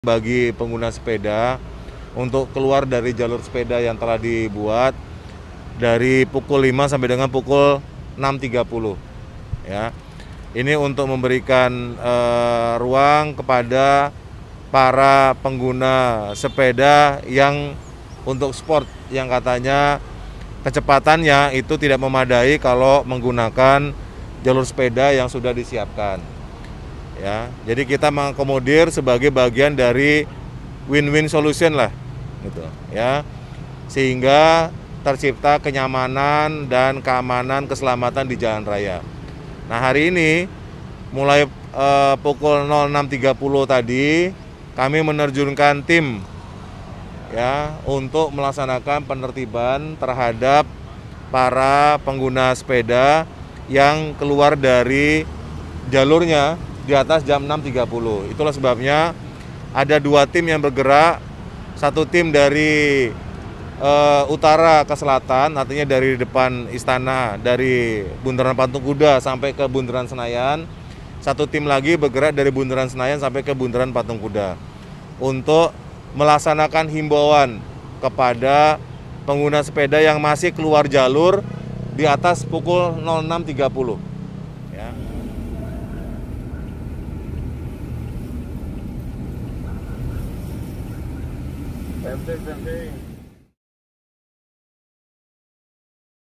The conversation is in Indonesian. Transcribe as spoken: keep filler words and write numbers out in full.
Bagi pengguna sepeda untuk keluar dari jalur sepeda yang telah dibuat dari pukul lima sampai dengan pukul enam tiga puluh ya. Ini untuk memberikan eh, ruang kepada para pengguna sepeda yang untuk sport yang katanya kecepatannya itu tidak memadai kalau menggunakan jalur sepeda yang sudah disiapkan. Ya, jadi kita mengakomodir sebagai bagian dari win-win solution lah, gitu ya, sehingga tercipta kenyamanan dan keamanan keselamatan di jalan raya. Nah hari ini mulai eh, pukul nol enam tiga puluh tadi kami menerjunkan tim ya untuk melaksanakan penertiban terhadap para pengguna sepeda yang keluar dari jalurnya di atas jam enam tiga puluh. Itulah sebabnya ada dua tim yang bergerak, satu tim dari uh, utara ke selatan, artinya dari depan istana, dari Bundaran Patung Kuda sampai ke Bundaran Senayan. Satu tim lagi bergerak dari Bundaran Senayan sampai ke Bundaran Patung Kuda untuk melaksanakan himbauan kepada pengguna sepeda yang masih keluar jalur di atas pukul nol enam tiga puluh. Ya. P M C, P M C.